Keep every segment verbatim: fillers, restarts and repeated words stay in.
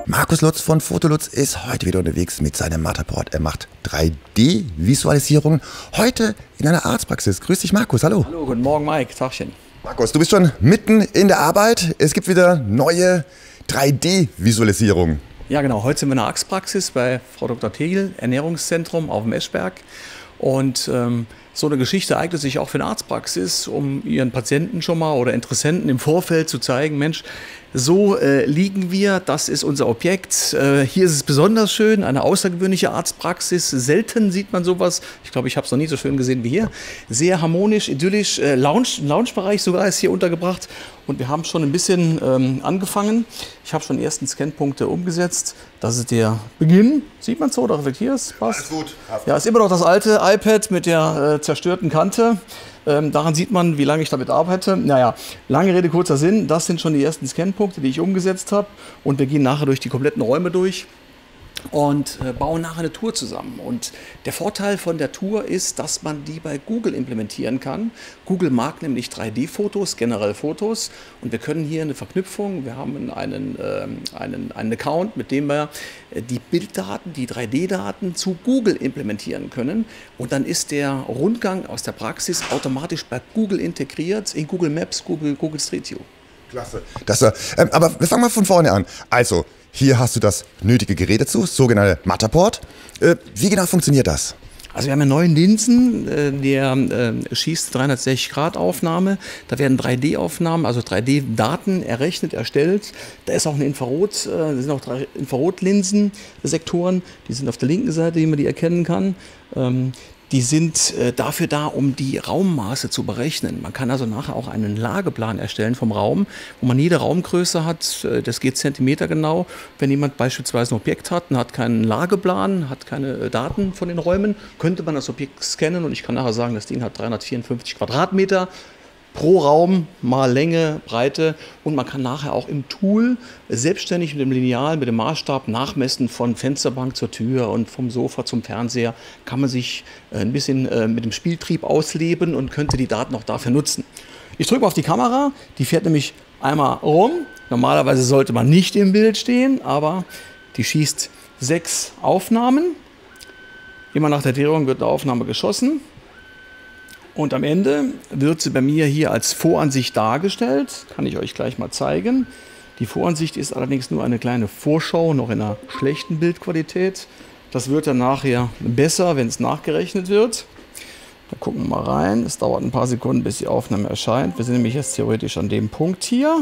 Markus Lutz von Fotolutz ist heute wieder unterwegs mit seinem Matterport. Er macht drei D-Visualisierungen. Heute in einer Arztpraxis. Grüß dich, Markus. Hallo. Hallo, guten Morgen, Mike. Tagchen. Markus, du bist schon mitten in der Arbeit. Es gibt wieder neue drei D-Visualisierungen. Ja, genau. Heute sind wir in der Arztpraxis bei Frau Doktor Tegel, Ernährungszentrum auf dem Eschberg. Und ähm, so eine Geschichte eignet sich auch für eine Arztpraxis, um ihren Patienten schon mal oder Interessenten im Vorfeld zu zeigen, Mensch, so äh, liegen wir, das ist unser Objekt. Äh, hier ist es besonders schön, eine außergewöhnliche Arztpraxis. Selten sieht man sowas. Ich glaube, ich habe es noch nie so schön gesehen wie hier. Sehr harmonisch, idyllisch. Äh, Lounge, Loungebereich sogar ist hier untergebracht. Und wir haben schon ein bisschen ähm, angefangen. Ich habe schon die ersten Scanpunkte umgesetzt. Das ist der Beginn. Sieht man so oder reflektiert es? Passt. Alles gut. Ja, ist immer noch das alte iPad mit der äh, zerstörten Kante. Ähm, daran sieht man, wie lange ich damit arbeite. Naja, lange Rede, kurzer Sinn. Das sind schon die ersten Scanpunkte, die ich umgesetzt habe. Und wir gehen nachher durch die kompletten Räume durch und äh, bauen nachher eine Tour zusammen. Und der Vorteil von der Tour ist, dass man die bei Google implementieren kann. Google mag nämlich drei D-Fotos, generell Fotos. Und wir können hier eine Verknüpfung, wir haben einen, ähm, einen, einen Account, mit dem wir äh, die Bilddaten, die drei D-Daten zu Google implementieren können. Und dann ist der Rundgang aus der Praxis automatisch bei Google integriert, in Google Maps, Google, Google Street View. Klasse. Das, äh, aber wir fangen mal von vorne an. Also, hier hast du das nötige Gerät dazu, sogenannte Matterport. Äh, wie genau funktioniert das? Also wir haben ja neuen Linsen, äh, der äh, schießt dreihundertsechzig Grad Aufnahme. Da werden drei D-Aufnahmen, also drei D-Daten errechnet, erstellt. Da ist auch eine Infrarot, äh, da sind auch drei Infrarotlinsen-Sektoren. Die sind auf der linken Seite, wie man die erkennen kann. Ähm, Die sind äh, dafür da, um die Raummaße zu berechnen. Man kann also nachher auch einen Lageplan erstellen vom Raum, wo man jede Raumgröße hat. Äh, das geht zentimetergenau. Wenn jemand beispielsweise ein Objekt hat und hat keinen Lageplan, hat keine äh, Daten von den Räumen, könnte man das Objekt scannen und ich kann nachher sagen, das Ding hat dreihundertvierundfünfzig Quadratmeter. Pro Raum mal Länge, Breite und man kann nachher auch im Tool selbstständig mit dem Lineal, mit dem Maßstab nachmessen von Fensterbank zur Tür und vom Sofa zum Fernseher. Kann man sich ein bisschen mit dem Spieltrieb ausleben und könnte die Daten auch dafür nutzen. Ich drücke auf die Kamera, die fährt nämlich einmal rum. Normalerweise sollte man nicht im Bild stehen, aber die schießt sechs Aufnahmen. Immer nach der Drehung wird eine Aufnahme geschossen. Und am Ende wird sie bei mir hier als Voransicht dargestellt. Kann ich euch gleich mal zeigen. Die Voransicht ist allerdings nur eine kleine Vorschau, noch in einer schlechten Bildqualität. Das wird dann nachher besser, wenn es nachgerechnet wird. Da gucken wir mal rein. Es dauert ein paar Sekunden, bis die Aufnahme erscheint. Wir sind nämlich jetzt theoretisch an dem Punkt hier.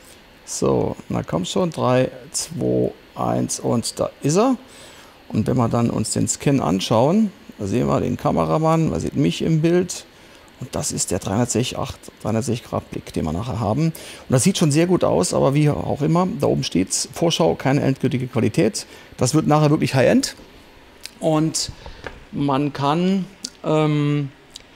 So, na komm schon. drei, zwei, eins und da ist er. Und wenn wir dann uns den Scan anschauen, da sehen wir den Kameramann, man sieht mich im Bild. Und das ist der dreihundertsechzig Grad Blick, den wir nachher haben. Und das sieht schon sehr gut aus, aber wie auch immer, da oben steht es, Vorschau, keine endgültige Qualität. Das wird nachher wirklich High-End. Und man kann ähm,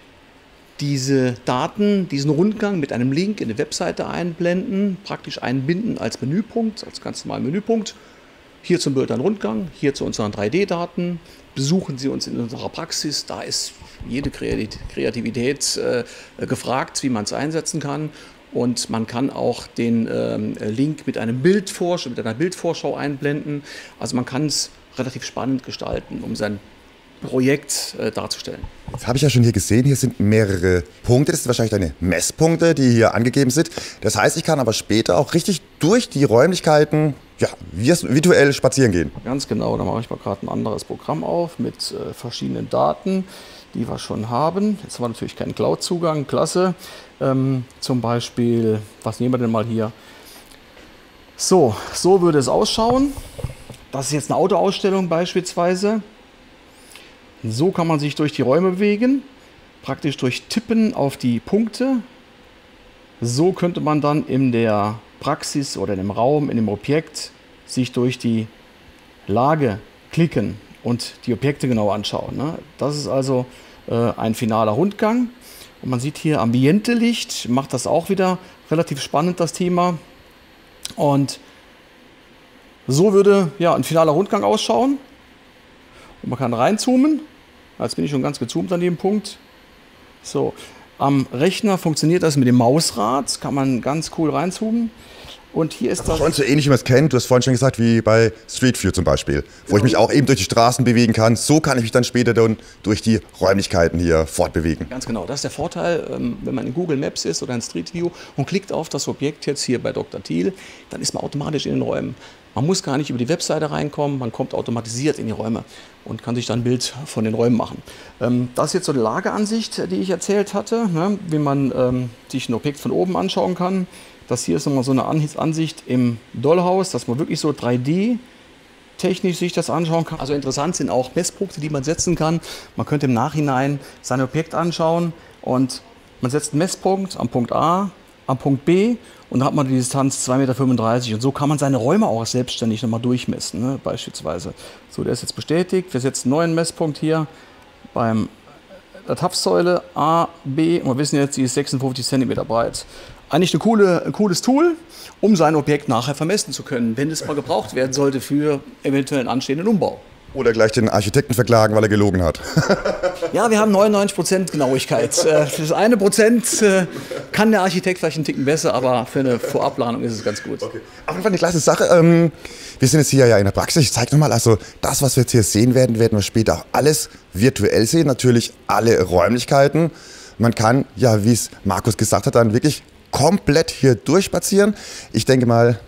diese Daten, diesen Rundgang mit einem Link in eine Webseite einblenden, praktisch einbinden als Menüpunkt, als ganz normalen Menüpunkt. Hier zum Bild ein Rundgang, hier zu unseren drei D-Daten. Besuchen Sie uns in unserer Praxis, da ist jede Kreativität äh, gefragt, wie man es einsetzen kann. Und man kann auch den ähm, Link mit, einem Bildvorschau, mit einer Bildvorschau einblenden. Also man kann es relativ spannend gestalten, um sein Projekt äh, darzustellen. Jetzt habe ich ja schon hier gesehen, hier sind mehrere Punkte. Das sind wahrscheinlich deine Messpunkte, die hier angegeben sind. Das heißt, ich kann aber später auch richtig durch die Räumlichkeiten ja, virtuell spazieren gehen. Ganz genau, da mache ich mal gerade ein anderes Programm auf mit äh, verschiedenen Daten, die wir schon haben. Jetzt haben wir natürlich keinen Cloud-Zugang, klasse. Ähm, zum Beispiel, was nehmen wir denn mal hier? So, so würde es ausschauen. Das ist jetzt eine Autoausstellung beispielsweise. So kann man sich durch die Räume bewegen, praktisch durch Tippen auf die Punkte. So könnte man dann in der Praxis oder in dem Raum, in dem Objekt sich durch die Lage klicken und die Objekte genau anschauen. Ne? Das ist also äh, ein finaler Rundgang. Und man sieht hier Ambiente-Licht, macht das auch wieder relativ spannend, das Thema. Und so würde ja, ein finaler Rundgang ausschauen. Und man kann reinzoomen. Jetzt bin ich schon ganz gezoomt an dem Punkt. So, am Rechner funktioniert das mit dem Mausrad. Kann man ganz cool reinzoomen. Und hier ist das schon so ähnlich, wie man es kennt. Du hast vorhin schon gesagt, wie bei Street View zum Beispiel, wo ich mich auch eben durch die Straßen bewegen kann. So kann ich mich dann später dann durch die Räumlichkeiten hier fortbewegen. Ganz genau, das ist der Vorteil, wenn man in Google Maps ist oder in Street View und klickt auf das Objekt jetzt hier bei Doktor Thiel, dann ist man automatisch in den Räumen. Man muss gar nicht über die Webseite reinkommen, man kommt automatisiert in die Räume und kann sich dann ein Bild von den Räumen machen. Das ist jetzt so eine Lageansicht, die ich erzählt hatte, wie man sich ein Objekt von oben anschauen kann. Das hier ist nochmal so eine Ansicht im Dollhaus, dass man wirklich so drei D technisch sich das anschauen kann. Also interessant sind auch Messpunkte, die man setzen kann. Man könnte im Nachhinein sein Objekt anschauen und man setzt einen Messpunkt am Punkt A, am Punkt B und dann hat man die Distanz zwei Komma fünfunddreißig Meter und so kann man seine Räume auch selbstständig nochmal durchmessen, ne, beispielsweise. So, der ist jetzt bestätigt. Wir setzen einen neuen Messpunkt hier beim der Tapfsäule A, B und wir wissen jetzt, die ist sechsundfünfzig Zentimeter breit. Eigentlich eine coole, ein cooles Tool, um sein Objekt nachher vermessen zu können, wenn es mal gebraucht werden sollte für eventuell einen anstehenden Umbau. Oder gleich den Architekten verklagen, weil er gelogen hat. Ja, wir haben neunundneunzig Prozent Genauigkeit. Für das eine Prozent kann der Architekt vielleicht einen Ticken besser, aber für eine Vorabplanung ist es ganz gut. Okay. Auf jeden Fall eine klasse Sache. Wir sind jetzt hier ja in der Praxis. Ich zeige nochmal, also das, was wir jetzt hier sehen werden, werden wir später auch alles virtuell sehen. Natürlich alle Räumlichkeiten. Man kann, ja, wie es Markus gesagt hat, dann wirklich komplett hier durchspazieren. Ich denke mal,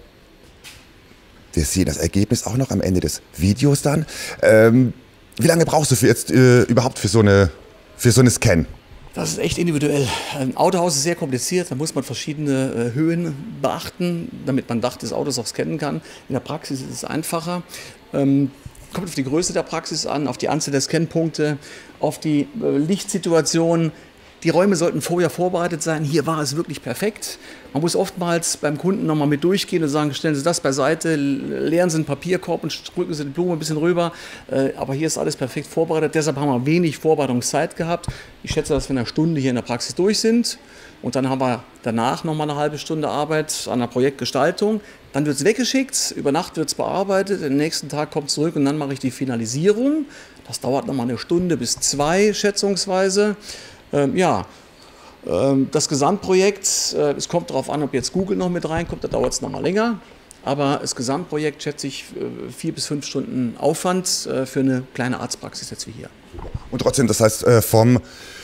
wir sehen das Ergebnis auch noch am Ende des Videos dann. Ähm, wie lange brauchst du für jetzt äh, überhaupt für so eine, für so eine Scan? Das ist echt individuell. Ein Autohaus ist sehr kompliziert, da muss man verschiedene äh, Höhen beachten, damit man Dach des Autos auch scannen kann. In der Praxis ist es einfacher. Ähm, kommt auf die Größe der Praxis an, auf die Anzahl der Scannpunkte, auf die äh, Lichtsituation. Die Räume sollten vorher vorbereitet sein. Hier war es wirklich perfekt. Man muss oftmals beim Kunden nochmal mit durchgehen und sagen, stellen Sie das beiseite, leeren Sie einen Papierkorb und drücken Sie die Blume ein bisschen rüber. Aber hier ist alles perfekt vorbereitet. Deshalb haben wir wenig Vorbereitungszeit gehabt. Ich schätze, dass wir in einer Stunde hier in der Praxis durch sind. Und dann haben wir danach nochmal eine halbe Stunde Arbeit an der Projektgestaltung. Dann wird es weggeschickt, über Nacht wird es bearbeitet, am nächsten Tag kommt es zurück und dann mache ich die Finalisierung. Das dauert nochmal eine Stunde bis zwei schätzungsweise. Ähm, ja, ähm, das Gesamtprojekt, äh, es kommt darauf an, ob jetzt Google noch mit reinkommt, da dauert es nochmal länger. Aber das Gesamtprojekt schätze ich äh, vier bis fünf Stunden Aufwand äh, für eine kleine Arztpraxis jetzt wie hier. Und trotzdem, das heißt äh, vom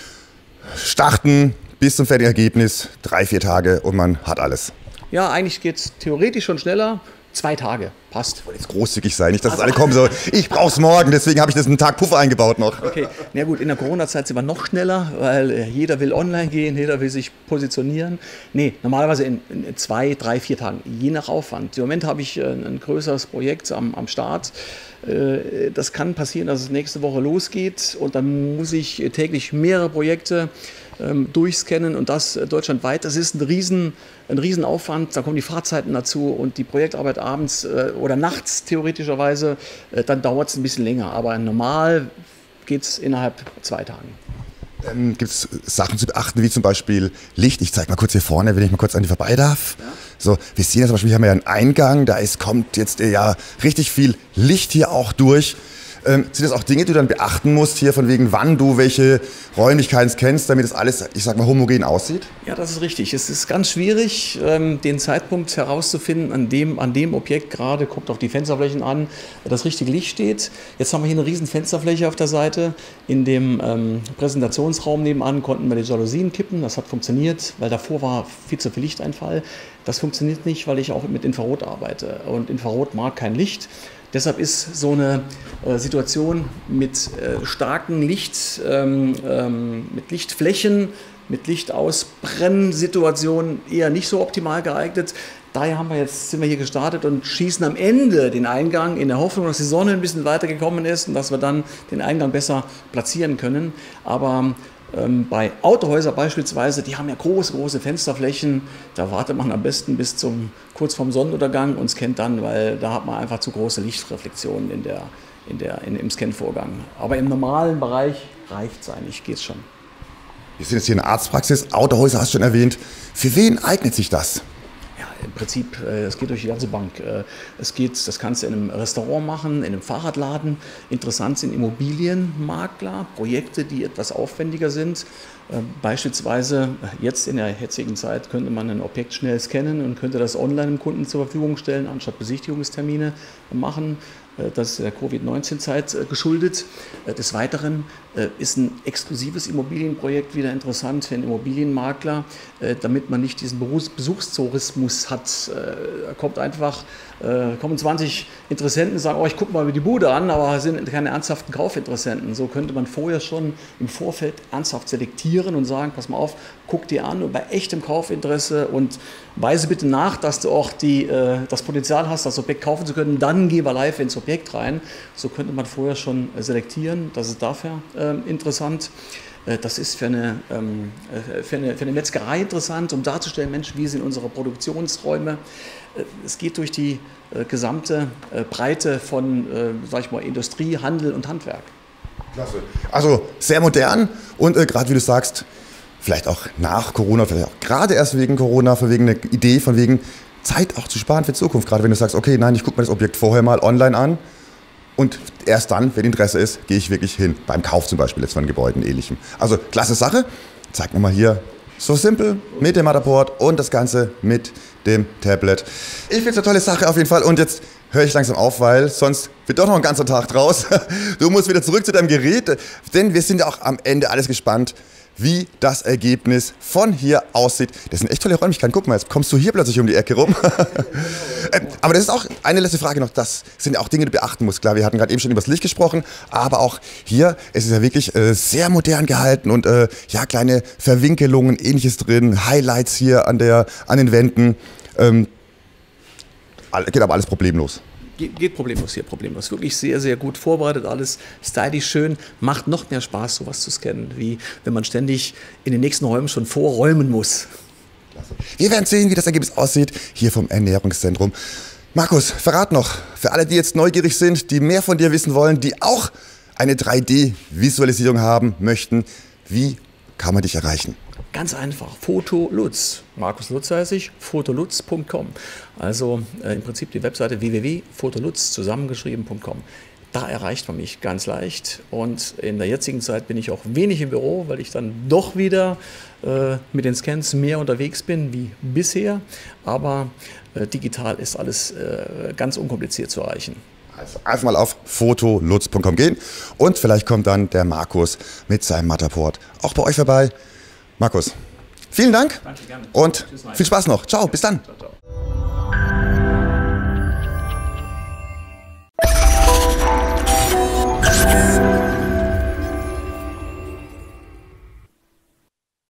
Starten bis zum fertigen Ergebnis drei, vier Tage und man hat alles. Ja, eigentlich geht es theoretisch schon schneller. Zwei Tage, passt. Ich wollte jetzt großzügig sein, nicht, dass also, alle kommen so, ich brauch's morgen, deswegen habe ich das einen Tag Puffer eingebaut noch. Okay, na gut, in der Corona-Zeit sind wir noch schneller, weil äh, jeder will online gehen, jeder will sich positionieren. Nee, normalerweise in, in zwei, drei, vier Tagen, je nach Aufwand. Im Moment habe ich äh, ein größeres Projekt am, am Start. Äh, das kann passieren, dass es nächste Woche losgeht und dann muss ich äh, täglich mehrere Projekte ähm, durchscannen und das äh, deutschlandweit. Das ist ein riesen Ein Riesenaufwand, da kommen die Fahrzeiten dazu und die Projektarbeit abends äh, oder nachts theoretischerweise, äh, dann dauert es ein bisschen länger. Aber normal geht es innerhalb zwei Tagen. Ähm, Gibt es Sachen zu beachten, wie zum Beispiel Licht? Ich zeige mal kurz hier vorne, wenn ich mal kurz an die vorbei darf. Ja. So, wir sehen jetzt zum Beispiel, hier haben wir ja einen Eingang, da ist, kommt jetzt äh, ja richtig viel Licht hier auch durch. Ähm, sind das auch Dinge, die du dann beachten musst, hier von wegen, wann du welche Räumlichkeiten kennst, damit das alles, ich sag mal, homogen aussieht? Ja, das ist richtig. Es ist ganz schwierig, ähm, den Zeitpunkt herauszufinden, an dem, an dem Objekt gerade, kommt auf die Fensterflächen an, das richtige Licht steht. Jetzt haben wir hier eine riesen Fensterfläche auf der Seite. In dem ähm, Präsentationsraum nebenan konnten wir die Jalousien kippen. Das hat funktioniert, weil davor war viel zu viel Lichteinfall. Das funktioniert nicht, weil ich auch mit Infrarot arbeite. Und Infrarot mag kein Licht. Deshalb ist so eine äh, Situation mit äh, starken Licht, ähm, ähm, mit Lichtflächen, mit Lichtausbrennsituationen eher nicht so optimal geeignet. Daher haben wir jetzt, sind wir hier gestartet und schießen am Ende den Eingang in der Hoffnung, dass die Sonne ein bisschen weiter gekommen ist und dass wir dann den Eingang besser platzieren können. Aber Ähm, bei Autohäusern beispielsweise, die haben ja große, große Fensterflächen, da wartet man am besten bis zum kurz vorm Sonnenuntergang und scannt dann, weil da hat man einfach zu große Lichtreflexionen in der, in der, in, im Scanvorgang. Aber im normalen Bereich reicht es eigentlich, geht es schon. Wir sind jetzt hier in der Arztpraxis, Autohäuser hast du schon erwähnt. Für wen eignet sich das? Im Prinzip, es geht durch die ganze Bank. Es geht, das kannst du in einem Restaurant machen, in einem Fahrradladen. Interessant sind Immobilienmakler, Projekte, die etwas aufwendiger sind. Beispielsweise jetzt in der jetzigen Zeit könnte man ein Objekt schnell scannen und könnte das online dem Kunden zur Verfügung stellen, anstatt Besichtigungstermine machen. Das ist der Covid neunzehn Zeit geschuldet. Des Weiteren ist ein exklusives Immobilienprojekt wieder interessant für einen Immobilienmakler, damit man nicht diesen Besuchstourismus hat. Da kommt einfach, kommen zwanzig Interessenten und sagen, oh, ich gucke mal die Bude an, aber sind keine ernsthaften Kaufinteressenten. So könnte man vorher schon im Vorfeld ernsthaft selektieren und sagen, pass mal auf, guck dir an und bei echtem Kaufinteresse und weise bitte nach, dass du auch die, das Potenzial hast, das Objekt kaufen zu können, dann geh mal live ins Objekt rein. So könnte man vorher schon selektieren. Das ist dafür äh, interessant. Äh, das ist für eine, ähm, für, eine, für eine Metzgerei interessant, um darzustellen, Mensch, wie sind unsere Produktionsräume. Äh, es geht durch die äh, gesamte äh, Breite von äh, sag ich mal, Industrie, Handel und Handwerk. Klasse. Also sehr modern und äh, gerade wie du sagst, vielleicht auch nach Corona, vielleicht auch gerade erst wegen Corona, wegen einer Idee, von wegen Zeit auch zu sparen für die Zukunft. Gerade wenn du sagst, okay, nein, ich gucke mir das Objekt vorher mal online an und erst dann, wenn Interesse ist, gehe ich wirklich hin. Beim Kauf zum Beispiel jetzt von Gebäuden und Ähnlichem. Also klasse Sache. Zeig mir mal hier, so simpel, mit dem Motherboard und das Ganze mit dem Tablet. Ich finde es eine tolle Sache auf jeden Fall und jetzt höre ich langsam auf, weil sonst wird doch noch ein ganzer Tag draus. Du musst wieder zurück zu deinem Gerät, denn wir sind ja auch am Ende alles gespannt, wie das Ergebnis von hier aussieht. Das sind echt tolle Räumlichkeiten. Guck mal, jetzt kommst du hier plötzlich um die Ecke rum. Aber das ist auch eine letzte Frage noch. Das sind ja auch Dinge, die du beachten musst. Klar, wir hatten gerade eben schon über das Licht gesprochen, aber auch hier, es ist ja wirklich äh, sehr modern gehalten und äh, ja, kleine Verwinkelungen, Ähnliches drin, Highlights hier an, der, an den Wänden. Ähm, geht aber alles problemlos. Geht problemlos hier, problemlos. Wirklich sehr, sehr gut vorbereitet, alles stylisch schön. Macht noch mehr Spaß, sowas zu scannen, wie wenn man ständig in den nächsten Räumen schon vorräumen muss. Wir werden sehen, wie das Ergebnis aussieht, hier vom Ernährungszentrum. Markus, verrat noch, für alle, die jetzt neugierig sind, die mehr von dir wissen wollen, die auch eine drei D-Visualisierung haben möchten, wie kann man dich erreichen? Ganz einfach, Fotolutz. Markus Lutz heiße ich, fotolutz punkt com. Also äh, im Prinzip die Webseite w w w punkt fotolutz zusammengeschrieben punkt com. Da erreicht man mich ganz leicht und in der jetzigen Zeit bin ich auch wenig im Büro, weil ich dann doch wieder äh, mit den Scans mehr unterwegs bin wie bisher. Aber äh, digital ist alles äh, ganz unkompliziert zu erreichen. Also einfach mal auf fotolutz punkt com gehen und vielleicht kommt dann der Markus mit seinem Matterport auch bei euch vorbei. Markus, vielen Dank. Danke, gerne. Und viel Spaß noch. Ciao, bis dann. Ciao, ciao.